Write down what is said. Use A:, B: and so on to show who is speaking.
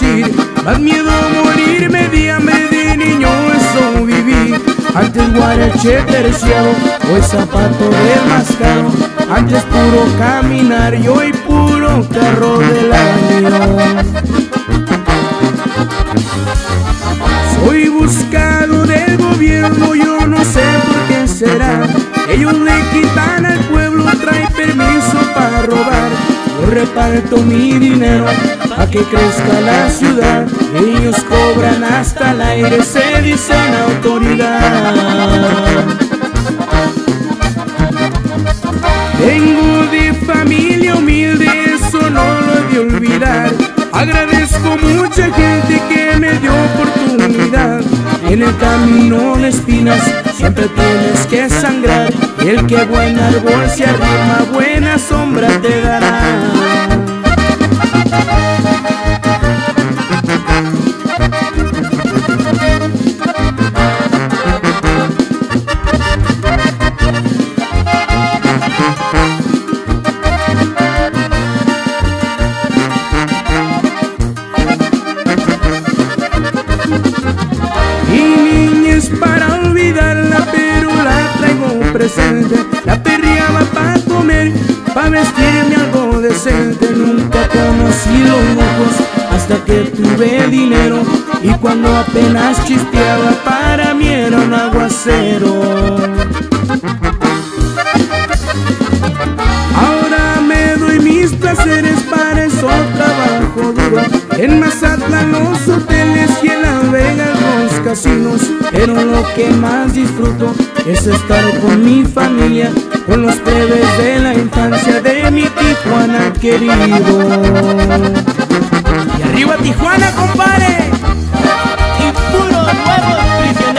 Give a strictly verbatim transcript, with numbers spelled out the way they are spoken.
A: decir, más miedo a morirme de hambre, de niño eso viví. Antes guarache terciado, hoy zapato del más caro. Antes puro caminar y hoy puro carro del año. Soy buscado del gobierno, yo no sé por qué será. Ellos le quitan al pueblo, trae permiso para robar. Yo reparto mi dinero pa' que crezca la ciudad. Ellos cobran hasta el aire, se dicen autoridad. Vengo de familia humilde, eso no lo he de olvidar. Agradezco mucha gente que me dio oportunidad. En el camino de espinas siempre tienes que sangrar. Y el que buen árbol se arrima, buena sombra te dará. Para olvidarla, pero la traigo presente. La perreaba pa' comer, pa' vestirme algo decente. Nunca conocí los lujos hasta que tuve dinero. Y cuando apenas chispeaba, para mí era un aguacero. Ahora me doy mis placeres, para eso trabajo duro. En Mazatlán los hoteles y en Las Vegas los casinos. Pero lo que más disfruto es estar con mi familia, con los plebes de la infancia de mi Tijuana querido. Y arriba Tijuana, compadre, y puro nuevo prisionero.